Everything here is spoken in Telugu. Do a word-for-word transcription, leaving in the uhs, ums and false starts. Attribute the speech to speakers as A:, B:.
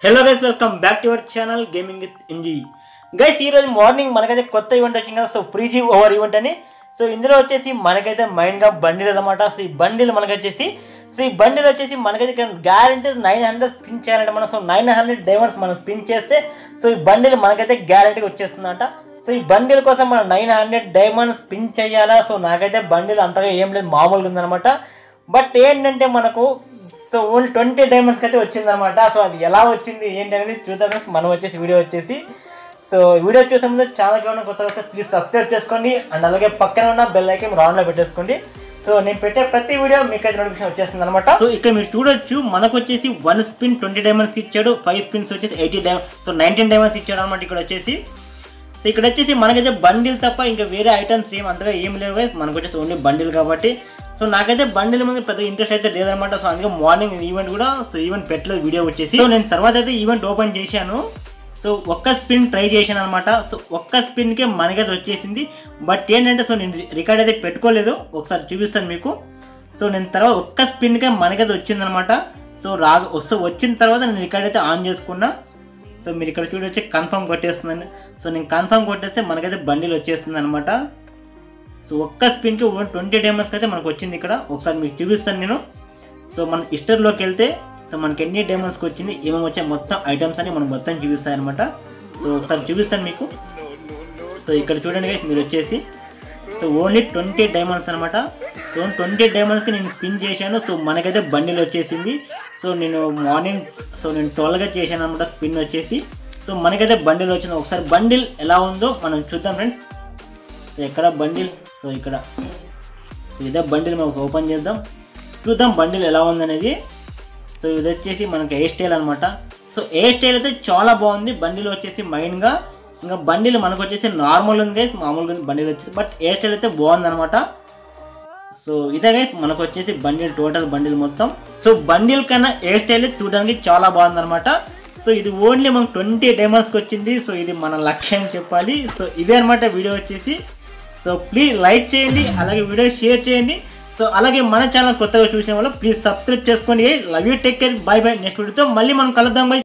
A: Hello guys, welcome back to our channel gaming with ఇంజీ. గైస్ ఈరోజు మార్నింగ్ మనకైతే కొత్త ఈవెంట్ వచ్చింది కదా. సో ప్రీజీ ఓవర్ ఈవెంట్ అని. సో ఇందులో వచ్చేసి మనకైతే మైన్గా బండిల్ అనమాట. సో ఈ బండిల్ మనకి వచ్చేసి సో ఈ బండిల్ వచ్చేసి మనకైతే ఇక్కడ గ్యారంటీ నైన్ హండ్రెడ్ స్పిన్ చేయాలంటే మనం. సో నైన్ హండ్రెడ్ డైమండ్స్ మనం స్పిన్ చేస్తే సో ఈ బండిల్ మనకైతే గ్యారంటీగా వచ్చేస్తుందంట. సో ఈ బండిల్ కోసం మనం నైన్ హండ్రెడ్ డైమండ్స్ స్పిన్ చేయాలా. సో నాకైతే బండిల్ అంతగా ఏం లేదు, మామూలుగా ఉందనమాట. బట్ ఏంటంటే మనకు సో ఓన్లీ ట్వంటీ డైమండ్స్కి అయితే వచ్చిందనమాట. సో అది ఎలా వచ్చింది ఏంటి అనేది చూద్దాం. మనం వచ్చేసి వీడియో వచ్చేసి సో వీడియో చూసే ముందు ఛానల్కి ఏమైనా కొత్తగా వస్తే ప్లీజ్ సబ్స్క్రైబ్ చేసుకోండి. అండ్ అలాగే పక్కన ఉన్న బెల్ ఐకాన్ రౌండ్లో పెట్టేసుకోండి. సో నేను పెట్టే ప్రతి వీడియో మీకు అయితే నోటిఫికేషన్ వచ్చేస్తుంది అనమాట. సో ఇక్కడ మీరు చూడొచ్చు, మనకు వచ్చేసి వన్ స్పిన్ ట్వంటీ డైమండ్స్ ఇచ్చాడు, ఫైవ్ స్పిన్స్ వచ్చేసి eighty diamond so nineteen diamonds ఇచ్చాడు అనమాట. ఇక్కడ వచ్చేసి సో ఇక్కడ వచ్చేసి మనకైతే బండిల్ తప్ప ఇంకా వేరే ఐటమ్స్ ఏం అంతగా ఏం లేవు. మనకు వచ్చేసి ఓన్లీ బండిల్ కాబట్టి సో నాకైతే బండిల్ మీద పెద్ద ఇంట్రెస్ట్ అయితే లేదనమాట. సో అందుకే మార్నింగ్ ఈవెంట్ కూడా సో ఈవెంట్ పెట్టలేదు వీడియో వచ్చేసి. సో నేను తర్వాత అయితే ఈవెంట్ ఓపెన్ చేశాను. సో ఒక్క స్పిన్ ట్రై చేశాను అనమాట. సో ఒక్క స్పిన్కే మనకైతే వచ్చేసింది. బట్ ఏంటంటే సో నేను రికార్డ్ అయితే పెట్టుకోలేదు, ఒకసారి చూపిస్తాను మీకు. సో నేను తర్వాత ఒక్క స్పిన్కే మనకైతే వచ్చిందనమాట. సో రా వస్తే వచ్చిన తర్వాత నేను రికార్డ్ అయితే ఆన్ చేసుకున్నా. సో మీరు ఇక్కడ చూడొచ్చి కన్ఫర్మ్ కొట్టేస్తుందండి. సో నేను కన్ఫర్మ్ కొట్టేస్తే మనకైతే బండిల్ వచ్చేస్తుంది అనమాట. సో ఒక్క స్పిన్కి ఓన్ ట్వంటీ డైమండ్స్కి అయితే మనకు వచ్చింది. ఇక్కడ ఒకసారి మీకు చూపిస్తాను నేను. సో మన హిస్టరీలోకి వెళ్తే సో మనకి ఎన్ని డైమండ్స్కి వచ్చింది, ఏమేమి వచ్చాయి మొత్తం ఐటమ్స్ అని మనం మొత్తం చూపిస్తాయి అనమాట. సో ఒకసారి చూపిస్తాను మీకు. సో ఇక్కడ చూడండి గైస్, మీరు వచ్చేసి సో ఓన్లీ ట్వంటీ డైమండ్స్ అనమాట. సో ట్వంటీ డైమండ్స్కి నేను స్పిన్ చేశాను. సో మనకైతే బండిల్ వచ్చేసింది. సో నేను మార్నింగ్ సో నేను ట్వెల్వ్గా చేశాను అనమాట స్పిన్ వచ్చేసి. సో మనకైతే బండిల్ వచ్చింది. ఒకసారి బండిల్ ఎలా ఉందో మనం చూద్దాం ఫ్రెండ్స్. సో ఎక్కడ బండిల్, సో ఇక్కడ సో ఇదే బండిల్ మనం ఓపెన్ చేద్దాం, చూద్దాం బండిల్ ఎలా ఉందనేది. సో ఇది వచ్చేసి మనకి హెయిర్ స్టైల్ అనమాట. సో హెయిర్ స్టైల్ అయితే చాలా బాగుంది. బండిల్ వచ్చేసి మైన్గా ఇంకా బండిల్ మనకు వచ్చేసి నార్మల్ ఉంది గైస్, మామూలుగా ఉంది బండిల్ వచ్చేసి. బట్ హెయిర్ స్టైల్ అయితే బాగుంది అనమాట. సో ఇదే గైస్ మనకు వచ్చేసి బండిల్, టోటల్ బండిల్ మొత్తం. సో బండిల్ కన్నా హెయిర్ స్టైల్ చూడడానికి చాలా బాగుంది అనమాట. సో ఇది ఓన్లీ మనకు ట్వంటీ డైమండ్స్కి వచ్చింది. సో ఇది మన లక్ష్యం అని చెప్పాలి. సో ఇదే అనమాట వీడియో వచ్చేసి. సో ప్లీజ్ లైక్ చేయండి, అలాగే వీడియో షేర్ చేయండి. సో అలాగే మన ఛానల్ కొత్తగా చూసిన వాళ్ళు ప్లీజ్ సబ్స్క్రైబ్ చేసుకోండి. Love you, take care, bye bye. Next వీడియోతో మళ్ళీ మనం కలుద్దాం.